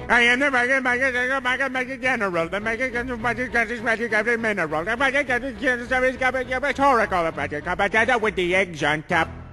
I am the Mega General, the Mega Mineral, the Mega Rhetorical, with the eggs on top.